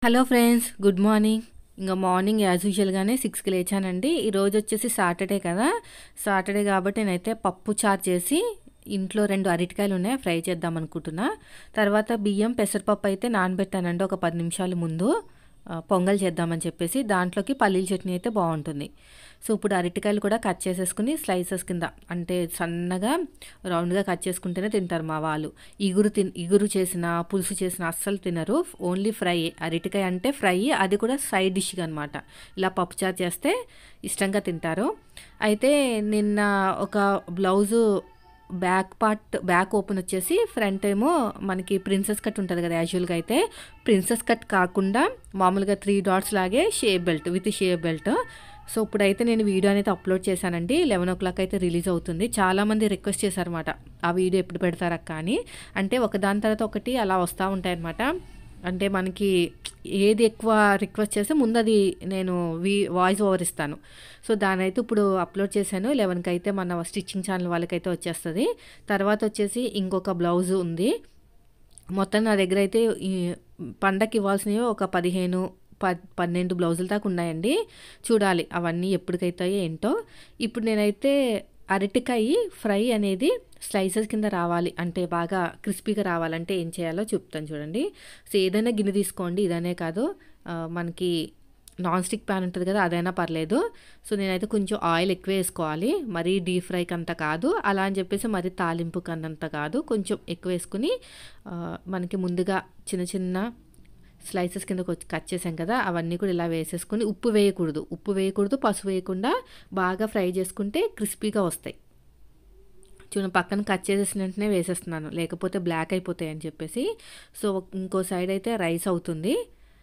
Hello friends, good morning. ఇంకా morning as యూజువల్గానే 6కి లేచానండి. ఈరోజు వచ్చేసి సాటర్డే కదా. సాటర్డే కాబట్టి నేనైతే పప్పు చారు చేసి ఇంట్లో 2 అరటికాయలు ఉన్నాయి, ఫ్రై చేద్దాం అనుకుంటున్నా. తర్వాత బియ్యం పెసరపప్పు అయితే నానబెట్టానండి ఒక 10 నిమిషాల ముందు. పొంగల్ చేద్దామని చెప్పేసి దాంట్లోకి పల్లీల చట్నీ అయితే బాగుంటుంది. సో ఇప్పుడు అరటికాయలు కూడా కట్ చేసేసుకుని స్లైసెస్ కింద అంటే సన్నగా రౌండ్గా కట్ చేసుకుంటేనే తింటారు మా వాళ్ళు. ఇగురు చేసిన పులుసు చేసిన అస్సలు తినరు, ఓన్లీ ఫ్రై. అరటికాయ అంటే ఫ్రై, అది కూడా సైడ్ డిష్గా అనమాట. ఇలా పప్పుచారు చేస్తే ఇష్టంగా తింటారు. అయితే నిన్న ఒక బ్లౌజు బ్యాక్ ఓపెన్ వచ్చేసి ఫ్రంట్ ఏమో మనకి ప్రిన్సెస్ కట్ ఉంటుంది కదా యాజువల్గా. అయితే ప్రిన్సెస్ కట్ కాకుండా మామూలుగా 3 డాట్స్ లాగే shape belt with shape belt. So ఇప్పుడైతే నేను వీడియో అనేది అప్లోడ్ చేశానండి. 11 o'clock అయితే రిలీజ్ అవుతుంది. చాలామంది రిక్వెస్ట్ చేశారన్నమాట, ఆ వీడియో ఎప్పుడు పెడతారక్క అని. అంటే ఒకదాని తర్వాత ఒకటి అలా వస్తూ ఉంటాయన్నమాట. అంటే మనకి ఏది ఎక్కువ రిక్వెస్ట్ చేస్తే ముందు అది నేను వాయిస్ ఓవర్ ఇస్తాను. సో దానైతే ఇప్పుడు అప్లోడ్ చేశాను. 11కి అయితే మన స్టిచ్చింగ్ ఛానల్ వాళ్ళకైతే వచ్చేస్తుంది. తర్వాత వచ్చేసి ఇంకొక బ్లౌజ్ ఉంది. మొత్తం నా దగ్గర అయితే ఈ పండగకి ఇవ్వాల్సినవి ఒక 12 బ్లౌజుల దాకా ఉన్నాయండి. చూడాలి అవన్నీ ఎప్పటికైతాయో ఏంటో. ఇప్పుడు నేనైతే అరటికాయ ఫ్రై అనేది స్లైసెస్ కింద రావాలి అంటే బాగా క్రిస్పీగా రావాలంటే ఏం చేయాలో చెప్తాను చూడండి. సో ఏదైనా గిన్నె తీసుకోండి, ఇదనే కాదు, మనకి నాన్ స్టిక్ ప్యాన్ ఉంటుంది కదా, అదైనా పర్లేదు. సో నేనైతే కొంచెం ఆయిల్ ఎక్కువ వేసుకోవాలి, మరీ డీప్ ఫ్రైకి అంత కాదు, అలా అని చెప్పేసి మరీ తాలింపుకి అన్నంత కాదు, కొంచెం ఎక్కువ వేసుకుని మనకి ముందుగా చిన్న చిన్న స్లైసెస్ కింద కట్ చేసాం కదా, అవన్నీ కూడా ఇలా వేసేసుకుని ఉప్పు వేయకూడదు, పసుపు వేయకుండా బాగా ఫ్రై చేసుకుంటే క్రిస్పీగా వస్తాయి. చూడండి, పక్కన కట్ చేసేసిన వెంటనే వేసేస్తున్నాను, లేకపోతే బ్లాక్ అయిపోతాయి అని చెప్పేసి. సో ఇంకో సైడ్ అయితే రైస్ అవుతుంది.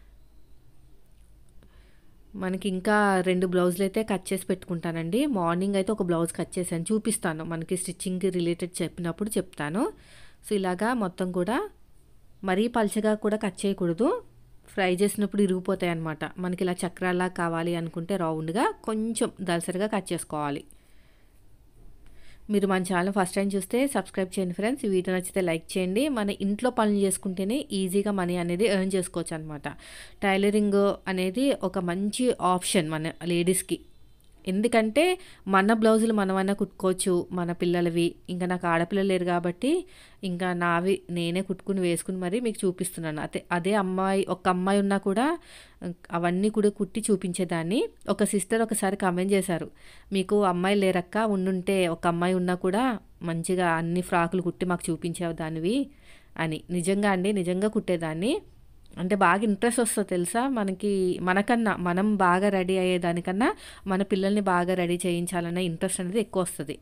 మనకి ఇంకా 2 బ్లౌజులు అయితే కట్ చేసి పెట్టుకుంటానండి. మార్నింగ్ అయితే ఒక బ్లౌజ్ కట్ చేశాను, చూపిస్తాను, మనకి స్టిచ్చింగ్కి రిలేటెడ్ చెప్పినప్పుడు చెప్తాను. సో ఇలాగా మొత్తం కూడా మరీ పల్చగా కూడా కట్ చేయకూడదు, ఫ్రై చేసినప్పుడు ఇరిగిపోతాయి అన్నమాట. మనకి ఇలా చక్రాల్లా కావాలి అనుకుంటే రౌండ్గా కొంచెం దలసరిగా కట్ చేసుకోవాలి. మీరు మన ఛానల్ ఫస్ట్ టైం చూస్తే సబ్స్క్రైబ్ చేయండి ఫ్రెండ్స్. ఈ వీడియో నచ్చితే లైక్ చేయండి. మన ఇంట్లో పనులు చేసుకుంటేనే ఈజీగా మనీ అనేది ఎర్న్ చేసుకోవచ్చు అనమాట. టైలరింగ్ అనేది ఒక మంచి ఆప్షన్ మన లేడీస్కి. ఎందుకంటే మన బ్లౌజులు మనమన్నా కుట్టుకోవచ్చు, మన పిల్లలవి. ఇంకా నాకు ఆడపిల్లలు లేరు కాబట్టి ఇంకా నావి నేనే కుట్టుకుని వేసుకుని మరీ మీకు చూపిస్తున్నాను. అదే ఒక అమ్మాయి ఉన్నా కూడా అవన్నీ కూడా కుట్టి చూపించేదాన్ని. ఒక సిస్టర్ ఒకసారి కామెంట్ చేశారు, మీకు అమ్మాయిలు లేరక్క, ఉండుంటే ఒక అమ్మాయి ఉన్నా కూడా మంచిగా అన్ని ఫ్రాకులు కుట్టి మాకు చూపించేవి దానివి అని. నిజంగా అండి, నిజంగా కుట్టేదాన్ని. అంటే బాగా ఇంట్రెస్ట్ వస్తుంది తెలుసా, మనకన్నా మనం బాగా రెడీ అయ్యేదానికన్నా మన పిల్లల్ని బాగా రెడీ చేయించాలన్న ఇంట్రెస్ట్ అనేది ఎక్కువ వస్తుంది.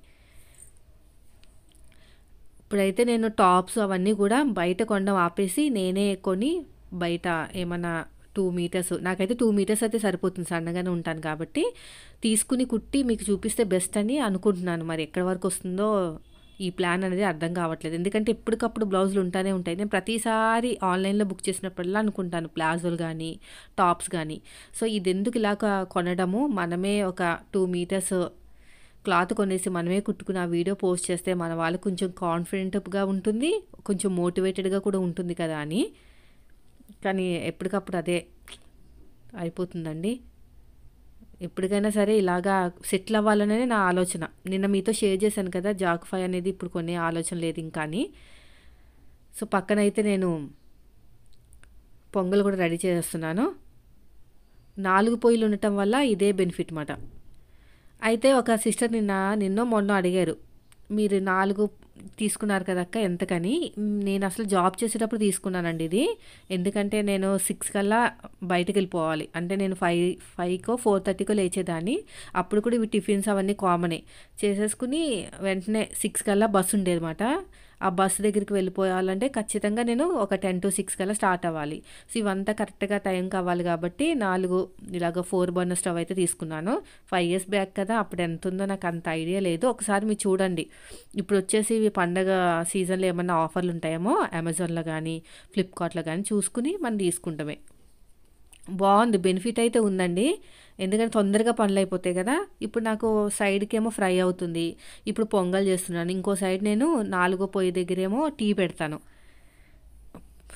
ఇప్పుడైతే నేను టాప్స్ అవన్నీ కూడా బయట కొనడం ఆపేసి నేనే కొని బయట ఏమన్నా 2 మీటర్స్, నాకైతే 2 మీటర్స్ అయితే సరిపోతుంది, సన్నగానే ఉంటాను కాబట్టి తీసుకుని కుట్టి మీకు చూపిస్తే బెస్ట్ అని అనుకుంటున్నాను. మరి ఎక్కడి వరకు వస్తుందో ఈ ప్లాన్ అనేది అర్థం కావట్లేదు. ఎందుకంటే ఎప్పటికప్పుడు బ్లౌజులు ఉంటానే ఉంటాయి. నేను ప్రతిసారి ఆన్లైన్లో బుక్ చేసినప్పుడల్లా అనుకుంటాను ప్లాజోలు కానీ టాప్స్ కానీ. సో ఇది ఎందుకు ఇలా కొనడము, మనమే ఒక 2 మీటర్స్ క్లాత్ కొనేసి మనమే కుట్టుకుని ఆ వీడియో పోస్ట్ చేస్తే మన వాళ్ళు కొంచెం కాన్ఫిడెంట్గా ఉంటుంది, కొంచెం మోటివేటెడ్గా కూడా ఉంటుంది కదా అని. కానీ ఎప్పటికప్పుడు అదే అయిపోతుందండి. ఎప్పటికైనా సరే ఇలాగా సెటిల్ అవ్వాలనే నా ఆలోచన. నిన్న మీతో షేర్ చేశాను కదా, జాక్ఫై అనేది ఇప్పుడు కొనే ఆలోచన లేదు ఇంకా అని. సో పక్కనైతే నేను పొంగల్ కూడా రెడీ చేస్తున్నాను. 4 పొయ్యిలు ఉండటం వల్ల ఇదే బెనిఫిట్ మాట. అయితే ఒక సిస్టర్ నిన్నో మొన్న అడిగారు, మీరు 4 తీసుకున్నారు కదక్క ఎంతకని. నేను అసలు జాబ్ చేసేటప్పుడు తీసుకున్నానండి ఇది. ఎందుకంటే నేను 6 కల్లా బయటకు వెళ్ళిపోవాలి, అంటే నేను 5కో 4:30కో లేచేదాన్ని. అప్పుడు కూడా ఇవి టిఫిన్స్ అవన్నీ కామనే చేసేసుకుని వెంటనే 6 కల్లా బస్సు ఉండేది అనమాట. ఆ బస్సు దగ్గరికి వెళ్ళిపోవాలంటే ఖచ్చితంగా నేను ఒక 10 to 6 కల్లా స్టార్ట్ అవ్వాలి. సో ఇవంతా కరెక్ట్గా టైం కావాలి కాబట్టి 4 ఇలాగ 4 బర్నర్ స్టవ్ అయితే తీసుకున్నాను. 5 years బ్యాక్ కదా, అప్పుడు ఎంత ఉందో నాకు అంత ఐడియా లేదు. ఒకసారి మీరు చూడండి. ఇప్పుడు వచ్చేసి ఇవి పండగ సీజన్లో ఏమన్నా ఆఫర్లు ఉంటాయేమో అమెజాన్లో కానీ ఫ్లిప్కార్ట్లో కానీ చూసుకుని మనం తీసుకుంటామే. బాగుంది, బెనిఫిట్ అయితే ఉందండి. ఎందుకంటే తొందరగా పనులు అయిపోతాయి కదా. ఇప్పుడు నాకు సైడ్కి ఏమో ఫ్రై అవుతుంది, ఇప్పుడు పొంగల్ చేస్తున్నాను. ఇంకో సైడ్ నేను 4వ పొయ్యి దగ్గరేమో టీ పెడతాను.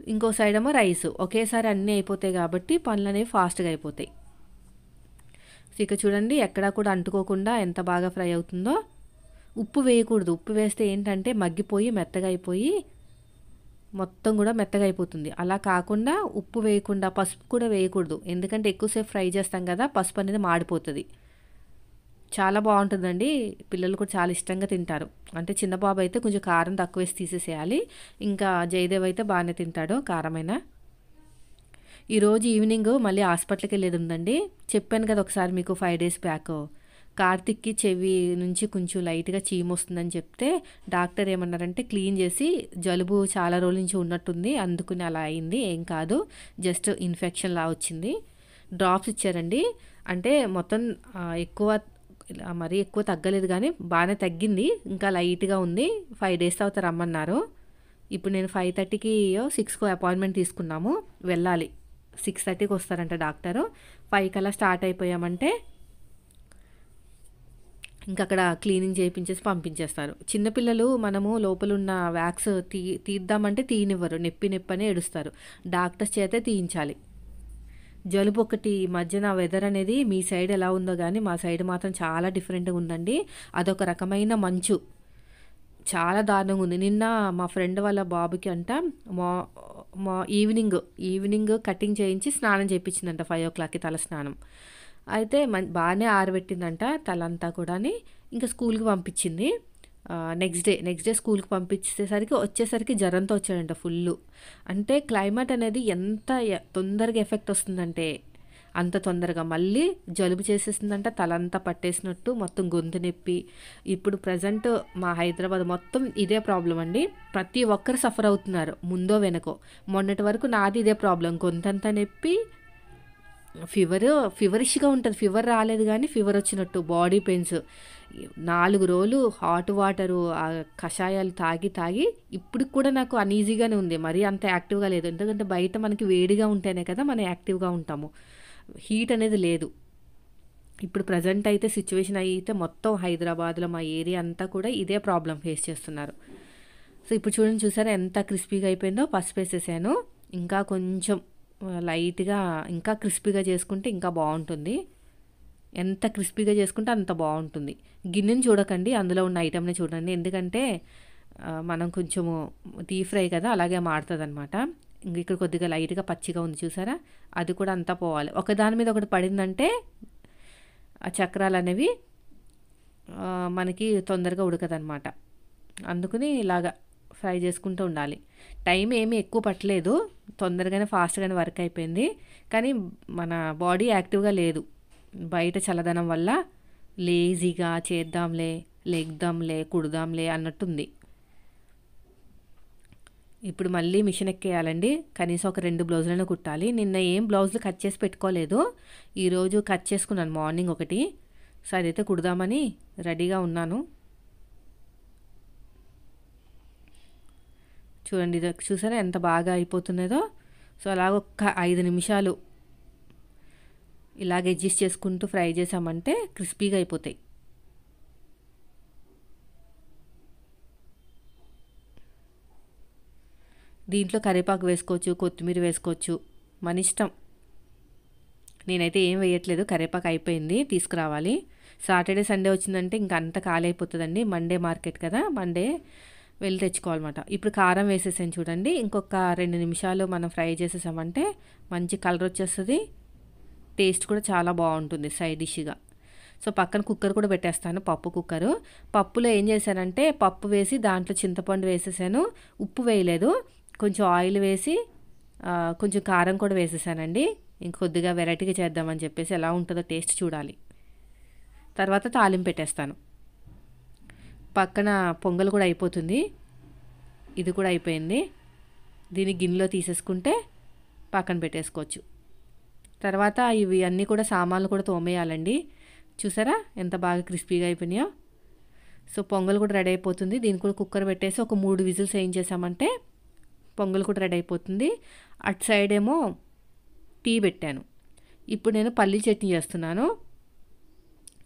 ఇంకో సైడ్ ఏమో రైస్. ఒకేసారి అన్నీ అయిపోతాయి కాబట్టి పనులనేవి ఫాస్ట్‌గా అయిపోతాయి. సో, ఇక చూడండి ఎక్కడా కూడా అంటుకోకుండా ఎంత బాగా ఫ్రై అవుతుందో. ఉప్పు వేయకూడదు. ఉప్పు వేస్తే ఏంటంటే మగ్గిపోయి మెత్తగా అయిపోయి మొత్తం కూడా మెత్తగా అయిపోతుంది. అలా కాకుండా ఉప్పు వేయకుండా, పసుపు కూడా వేయకూడదు. ఎందుకంటే ఎక్కువసేపు ఫ్రై చేస్తాం కదా! పసుపు అనేది మాడిపోతది. చాలా బావుంటుందండి. పిల్లలు కూడా చాలా ఇష్టంగా తింటారు. అంటే చిన్న బాబు అయితే కొంచెం కారం తక్కువేసి తీసేసేయాలి. ఇంకా జయదేవ్ అయితే బానే తింటాడు కారమైనా. ఈరోజు ఈవినింగ్ మళ్ళీ హాస్పిటల్‌కెళ్ళేది ఉందండి. చెప్పాను కదా ఒకసారి మీకు 5 డేస్ బ్యాక్. కార్తీక్‌కి చెవి నుంచి కొంచెం లైట్‌గా చీమొస్తుందని చెప్తే డాక్టర్ ఏమన్నారంటే క్లీన్ చేసి జలుబు చాలా రోజుల నుంచి ఉన్నట్టుంది. అందుకని అలా అయింది. ఏం కాదు. జస్ట్ ఇన్ఫెక్షన్‌లా వచ్చింది. డ్రాప్స్ ఇచ్చారండి. అంటే మొత్తం ఎక్కువ ఇలా మరీ ఎక్కువ తగ్గలేదు గానీ బానే తగ్గింది. ఇంకా లైట్‌గా ఉంది. 5 డేస్ తర్వాత రమ్మన్నారు. ఇప్పుడు నేను 5:30కి 6కో అపాయింట్మెంట్ తీసుకున్నాము. వెళ్ళాలి. 6:30కి వస్తారంట డాక్టరు. 5 కల్లా స్టార్ట్ అయిపోయామంటే ఇంకక్కడ క్లీనింగ్ చేపించేసి పంపించేస్తారు. చిన్నపిల్లలు మనము లోపలున్న వ్యాక్స్ తీద్దామంటే తీయనివ్వరు. నొప్పి నొప్పని ఏడుస్తారు. డాక్టర్స్ చేతే తీయించాలి. జలుబు ఒకటి ఈ మధ్యన వెదర్ అనేది మీ సైడ్ ఎలా ఉందో గానీ మా సైడ్ మాత్రం చాలా డిఫరెంట్‌గా ఉందండి. అదొక రకమైన మంచు. చాలా దారుణంగా ఉంది. నిన్న మా ఫ్రెండ్ వాళ్ళ బాబుకి అంట మా మా ఈవినింగ్ కటింగ్ చేయించి స్నానం చేపించిందంట 5:00కి తల స్నానం. అయితే బానే ఆరబెట్టిందంట తలంతా కూడాని. ఇంకా స్కూల్‌కి పంపించింది. నెక్స్ట్ డే స్కూల్‌కి పంపించేసరికి వచ్చేసరికి జ్వరంతో వచ్చాడంట ఫుల్లు. అంటే క్లైమేట్ అనేది ఎంత తొందరగా ఎఫెక్ట్ వస్తుందంటే అంత తొందరగా మళ్ళీ జలుబు చేసేసిందంట. తలంతా పట్టేసినట్టు మొత్తం గొంతు నొప్పి. ఇప్పుడు ప్రెజెంట్ మా హైదరాబాద్ మొత్తం ఇదే ప్రాబ్లమ్ అండి. ప్రతి ఒక్కరు సఫర్ అవుతున్నారు. ముందో వెనకో. మొన్నటి వరకు నాది ఇదే ప్రాబ్లమ్. గొంతంతా నొప్పి ఫీవరిష్‌గా ఉంటది. ఫీవర్ రాలేదు గానీ ఫీవర్ వచ్చినట్టు బాడీ పెయిన్స్. 4 రోజులు హాట్ వాటరు కషాయాలు తాగి ఇప్పటికి కూడా నాకు అన్‌ఈజీగానే ఉంది. మరీ అంత యాక్టివ్‌గా లేదు. ఎందుకంటే బయట మనకి వేడిగా ఉంటేనే కదా మనం యాక్టివ్‌గా ఉంటాము. హీట్ అనేది లేదు. ఇప్పుడు ప్రెజెంట్ అయితే సిట్యుయేషన్ అయితే మొత్తం హైదరాబాద్‌లో మా ఏరియా అంతా కూడా ఇదే ప్రాబ్లమ్ ఫేస్ చేస్తున్నారు. సో, ఇప్పుడు చూసారా ఎంత క్రిస్పీగా అయిపోయిందో. పసుపేసేసాను. ఇంకా కొంచెం లైట్‌గా ఇంకా క్రిస్పీగా చేసుకుంటే ఇంకా బావుంటుంది. ఎంత క్రిస్పీగా చేసుకుంటే అంత బావుంటుంది. గిన్నెని చూడకండి. అందులో ఉన్న ఐటెమ్‌ని చూడండి. ఎందుకంటే మనం కొంచెము డీప్ ఫ్రై కదా! అలాగే మాడతదనమాట. ఇక్కడ కొద్దిగా లైట్‌గా పచ్చిగా ఉంది చూసారా? అది కూడా అంతా పోవాలి. ఒకదాని మీద ఒకటి పడిందంటే ఆ చక్రాలనేవి మనకి తొందరగా ఉడకదనమాట. అందుకని ఇలాగా ఫ్రై చేసుకుంటూ ఉండాలి. టైం ఏమీ ఎక్కువ పట్టలేదు. తొందరగానే ఫాస్ట్‌గానే వర్క్ అయిపోయింది. కానీ మన బాడీ యాక్టివ్‌గా లేదు. బయట చల్లదనం వల్ల లేజీగా చేద్దాంలే, లెగ్దాంలే, కుడదాంలే అన్నట్టుంది. ఇప్పుడు మళ్ళీ మిషన్ ఎక్కేయాలండి. కనీసం ఒక 2 బ్లౌజులైనా కుట్టాలి. నిన్న ఏం బ్లౌజులు కట్ చేసి పెట్టుకోలేదు. ఈరోజు కట్ చేసుకున్నాను మార్నింగ్ ఒకటి. సో, అదైతే కుడదామని రెడీగా ఉన్నాను. చూడండి ఇది చూసారా ఎంత బాగా అయిపోతున్నదో. సో, అలాగ ఒక్క 5 నిమిషాలు ఇలాగ అడ్జస్ట్ చేసుకుంటూ ఫ్రై చేసామంటే క్రిస్పీగా అయిపోతాయి. దీంట్లో కరివేపాకు వేసుకోవచ్చు, కొత్తిమీర వేసుకోవచ్చు. మన ఇష్టం. నేనైతే ఏం వేయట్లేదు. కరివేపాకు అయిపోయింది. తీసుకురావాలి. సాటర్డే, సండే వచ్చిందంటే ఇంక అంతా ఖాళీ అయిపోతుందండి. మండే మార్కెట్ కదా! మండే వెళ్ళి తెచ్చుకోవాలన్నమాట. ఇప్పుడు కారం వేసేసాను చూడండి. ఇంకొక 2 నిమిషాలు మనం ఫ్రై చేసేసామంటే మంచి కలర్ వచ్చేస్తది. టేస్ట్ కూడా చాలా బావుంటుంది సైడ్ డిష్‌గా. సో, పక్కన కుక్కర్ కూడా పెట్టేస్తాను. పప్పు కుక్కరు. పప్పులో ఏం చేశానంటే పప్పు వేసి దాంట్లో చింతపండు వేసేసాను. ఉప్పు వేయలేదు. కొంచెం ఆయిల్ వేసి కొంచెం కారం కూడా వేసేసానండి. ఇంకొద్దిగా వెరైటీగా చేద్దామని చెప్పేసి ఎలా ఉంటుందో టేస్ట్ చూడాలి. తర్వాత తాలింపు పెట్టేస్తాను. పక్కన పొంగల్ కూడా అయిపోతుంది. ఇది కూడా అయిపోయింది. దీన్ని గిన్నెలో తీసేసుకుంటే పక్కన పెట్టేసుకోవచ్చు. తర్వాత ఇవి అన్నీ కూడా సామాన్లు కూడా తోమేయాలండి. చూసారా ఎంత బాగా క్రిస్పీగా అయిపోయినాయో. సో, పొంగల్ కూడా రెడీ అయిపోతుంది. దీన్ని కూడా కుక్కర్ పెట్టేసి ఒక 3 విజిల్స్ వేయించేసామంటే పొంగల్ కూడా రెడీ అయిపోతుంది. అటు సైడ్ ఏమో టీ పెట్టాను. ఇప్పుడు నేను పల్లీ చట్నీ చేస్తున్నాను.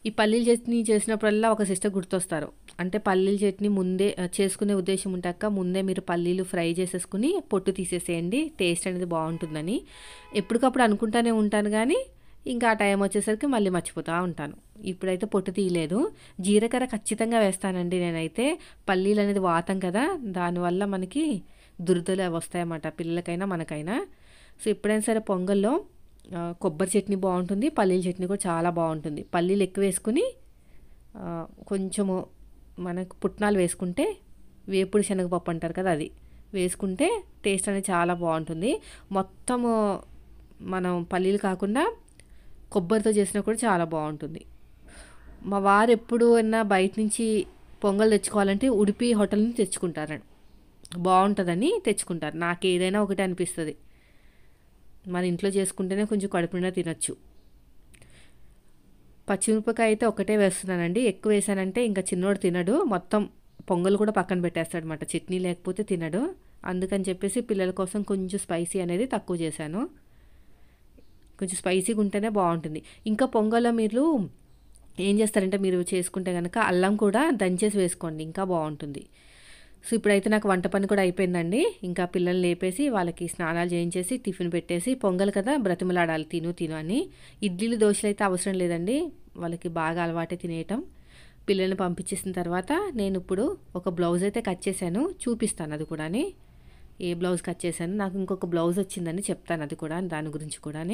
ఈ పల్లీల చట్నీ చేసినప్పుడల్లా ఒక సిస్టర్ గుర్తొస్తారు. అంటే పల్లీల చట్నీ ముందే చేసుకునే ఉద్దేశం ఉంటాక ముందే మీరు పల్లీలు ఫ్రై చేసేసుకుని పొట్టు తీసేసేయండి, టేస్ట్ అనేది బాగుంటుందని. ఎప్పటికప్పుడు అనుకుంటానే ఉంటాను కానీ ఇంకా ఆ టైం వచ్చేసరికి మళ్ళీ మర్చిపోతూ ఉంటాను. ఇప్పుడైతే పొట్టు తీయలేదు. జీలకర్ర ఖచ్చితంగా వేస్తానండి నేనైతే. పల్లీలు అనేది వాతం కదా, దానివల్ల మనకి దురదలు అవి వస్తాయన్నమాట, పిల్లలకైనా మనకైనా. సో ఎప్పుడైనా సరే పొంగల్లో కొబ్బరి చట్నీ బాగుంటుంది, పల్లీల చట్నీ కూడా చాలా బాగుంటుంది. పల్లీలు ఎక్కువ వేసుకుని కొంచెము మనకు పుట్నాలు వేసుకుంటే, వేపుడు శనగపప్పు అంటారు కదా, అది వేసుకుంటే టేస్ట్ అనేది చాలా బాగుంటుంది. మొత్తము మనం పల్లీలు కాకుండా కొబ్బరితో చేసినా కూడా చాలా బాగుంటుంది. మా వారు ఎప్పుడు అయినా బయట నుంచి పొంగల్ తెచ్చుకోవాలంటే ఉడిపి హోటల్ నుంచి తెచ్చుకుంటారండి, బాగుంటుందని తెచ్చుకుంటారు. నాకు ఏదైనా ఒకటి అనిపిస్తుంది, మన ఇంట్లో చేసుకుంటేనే కొంచెం కడుపు నిండా తినచ్చు. పచ్చిమిరపకాయ అయితే ఒకటే వేస్తున్నానండి, ఎక్కువ వేసానంటే ఇంకా చిన్నోడు తినడు, మొత్తం పొంగల్ కూడా పక్కన పెట్టేస్తాడు అనమాట, చట్నీ లేకపోతే తినడు. అందుకని చెప్పేసి పిల్లల కోసం కొంచెం స్పైసీ అనేది తక్కువ చేశాను. కొంచెం స్పైసీగా ఉంటేనే బాగుంటుంది. ఇంకా పొంగల్లో మీరు ఏం చేస్తారంటే, మీరు చేసుకుంటే కనుక అల్లం కూడా దంచేసి వేసుకోండి, ఇంకా బాగుంటుంది. సో ఇప్పుడైతే నాకు వంట పని కూడా అయిపోయిందండి. ఇంకా పిల్లల్ని లేపేసి వాళ్ళకి స్నానాలు చేయించేసి టిఫిన్ పెట్టేసి, పొంగల్ కదా బ్రతిమలాడాలి తిను అని. ఇడ్లీలు దోశలు అయితే అవసరం లేదండి, వాళ్ళకి బాగా అలవాటే తినేయటం. పిల్లల్ని పంపించేసిన తర్వాత నేను ఇప్పుడు ఒక బ్లౌజ్ అయితే కట్ చేశాను, చూపిస్తాను అది కూడా. ఏ బ్లౌజ్ కట్ చేశాను, నాకు ఇంకొక బ్లౌజ్ వచ్చిందని చెప్తాను, అది కూడా దాని గురించి కూడా.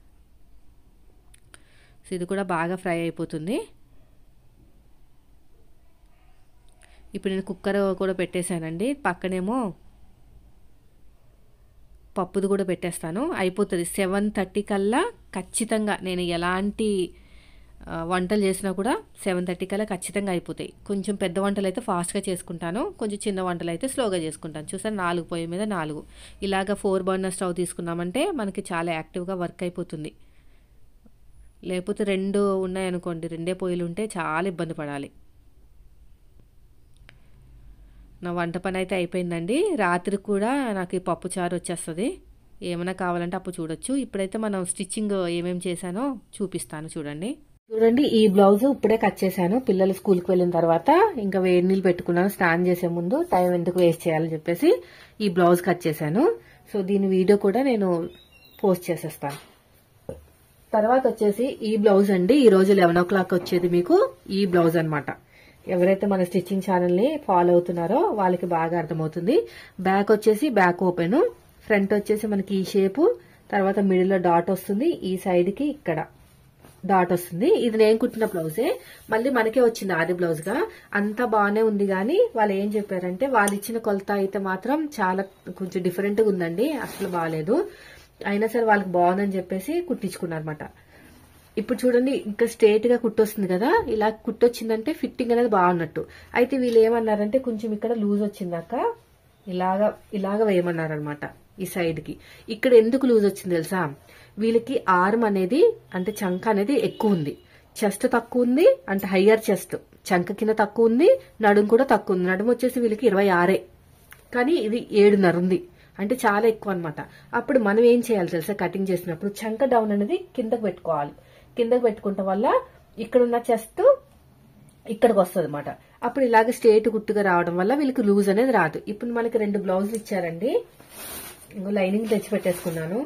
సో ఇది కూడా బాగా ఫ్రై అయిపోతుంది. ఇప్పుడు నేను కుక్కర్ కూడా పెట్టేశానండి, పక్కనేమో పప్పుది కూడా పెట్టేస్తాను, అయిపోతుంది. 7:30 కల్లా ఖచ్చితంగా నేను ఎలాంటి వంటలు చేసినా కూడా 7:30 కల్లా ఖచ్చితంగా అయిపోతాయి. కొంచెం పెద్ద వంటలు అయితే ఫాస్ట్గా చేసుకుంటాను, కొంచెం చిన్న వంటలు అయితే స్లోగా చేసుకుంటాను. చూసాను 4 పొయ్యి మీద 4. ఇలాగ 4 బర్నర్ స్టవ్ తీసుకున్నామంటే మనకి చాలా యాక్టివ్గా వర్క్ అయిపోతుంది. లేకపోతే 2 ఉన్నాయనుకోండి, 2 పొయ్యిలు ఉంటే చాలా ఇబ్బంది పడాలి. నా వంట పని అయితే అయిపోయిందండి. రాత్రికి కూడా నాకు ఈ పప్పు చారు వచ్చేస్తుంది, ఏమైనా కావాలంటే అప్పుడు చూడొచ్చు. ఇప్పుడైతే మనం స్టిచ్చింగ్ ఏమేమి చేశానో చూపిస్తాను చూడండి. ఈ బ్లౌజ్ ఇప్పుడే కట్ చేశాను, పిల్లలు స్కూల్కి వెళ్ళిన తర్వాత. ఇంకా వేడి నీళ్ళు పెట్టుకున్నాను స్నానం చేసే ముందు, టైం ఎందుకు వేస్ట్ చేయాలని చెప్పేసి ఈ బ్లౌజ్ కట్ చేశాను. సో దీని వీడియో కూడా నేను పోస్ట్ చేసేస్తాను. తర్వాత వచ్చేసి ఈ బ్లౌజ్ అండి, ఈ రోజు 11 o'clock వచ్చేది మీకు ఈ బ్లౌజ్ అనమాట. ఎవరైతే మన స్టిచ్చింగ్ ఛానల్ని ఫాలో అవుతున్నారో వాళ్ళకి బాగా అర్థమవుతుంది. బ్యాక్ వచ్చేసి బ్యాక్ ఓపెన్, ఫ్రంట్ వచ్చేసి మనకి ఈ షేపు, తర్వాత మిడిల్లో డాట్ వస్తుంది, ఈ సైడ్కి ఇక్కడ డాట్ వస్తుంది. ఇది నేను కుట్టిన బ్లౌజే, మళ్ళీ మనకే వచ్చింది ఆది బ్లౌజ్ గా. అంతా బాగానే ఉంది కానీ వాళ్ళు ఏం చెప్పారంటే, వాళ్ళు ఇచ్చిన కొలత అయితే మాత్రం చాలా కొంచెం డిఫరెంట్ గా ఉందండి, అసలు బాగాలేదు. అయినా సరే వాళ్ళకి బాగుందని చెప్పేసి కుట్టించుకున్నారన్నమాట. ఇప్పుడు చూడండి, ఇంకా స్ట్రేట్ గా కుట్టొస్తుంది కదా, ఇలా కుట్టొచ్చిందంటే ఫిట్టింగ్ అనేది బాగున్నట్టు. అయితే వీళ్ళు ఏమన్నారంటే, కొంచెం ఇక్కడ లూజ్ వచ్చిందాక ఇలాగా వేయమన్నారనమాట ఈ సైడ్ కి. ఇక్కడ ఎందుకు లూజ్ వచ్చింది తెలుసా, వీళ్ళకి ఆర్మ్ అనేది అంటే చంక అనేది ఎక్కువ ఉంది, చెస్ట్ తక్కువ ఉంది, అంటే హయ్యర్ చెస్ట్, చంక కింద తక్కువ ఉంది, నడుము కూడా తక్కువ ఉంది. నడుము వచ్చేసి వీళ్ళకి 26, కానీ ఇది 7.5 ఉంది, అంటే చాలా ఎక్కువ అనమాట. అప్పుడు మనం ఏం చేయాలి తెలుసా, కటింగ్ చేసినప్పుడు చంక డౌన్ అనేది కిందకు పెట్టుకోవాలి. కిందకు పెట్టుకోవటం వల్ల ఇక్కడున్న చెస్ట్ ఇక్కడికి వస్తుంది అనమాట. అప్పుడు ఇలాగ స్ట్రేట్ గుట్టుగా రావడం వల్ల వీళ్ళకి లూజ్ అనేది రాదు. ఇప్పుడు మనకి 2 బ్లౌజులు ఇచ్చారండి, ఇంకో లైనింగ్ తెచ్చి పెట్టేసుకున్నాను.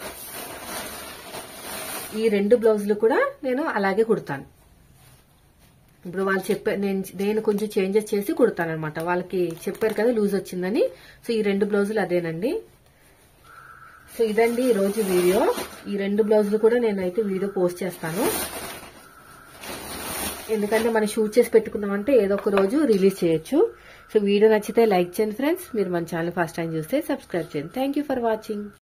ఈ 2 బ్లౌజులు కూడా నేను అలాగే కుడతాను. ఇప్పుడు వాళ్ళు నేను కొంచెం చేంజెస్ చేసి కుడతాను అనమాట. వాళ్ళకి చెప్పారు కదా లూజ్ వచ్చిందని, సో ఈ 2 బ్లౌజులు అదేనండి. సో ఇదండి ఈ రోజు వీడియో. ఈ 2 బ్లౌజులు కూడా నేనైతే వీడియో పోస్ట్ చేస్తాను, ఎందుకంటే మనం షూట్ చేసి పెట్టుకున్నామంటే ఏదో ఒక రోజు రిలీజ్ చేయొచ్చు. సో వీడియో నచ్చితే లైక్ చేయండి ఫ్రెండ్స్. మీరు మన ఛానల్ ఫస్ట్ టైం చూస్తే సబ్స్క్రైబ్ చేయండి. Thank you for watching.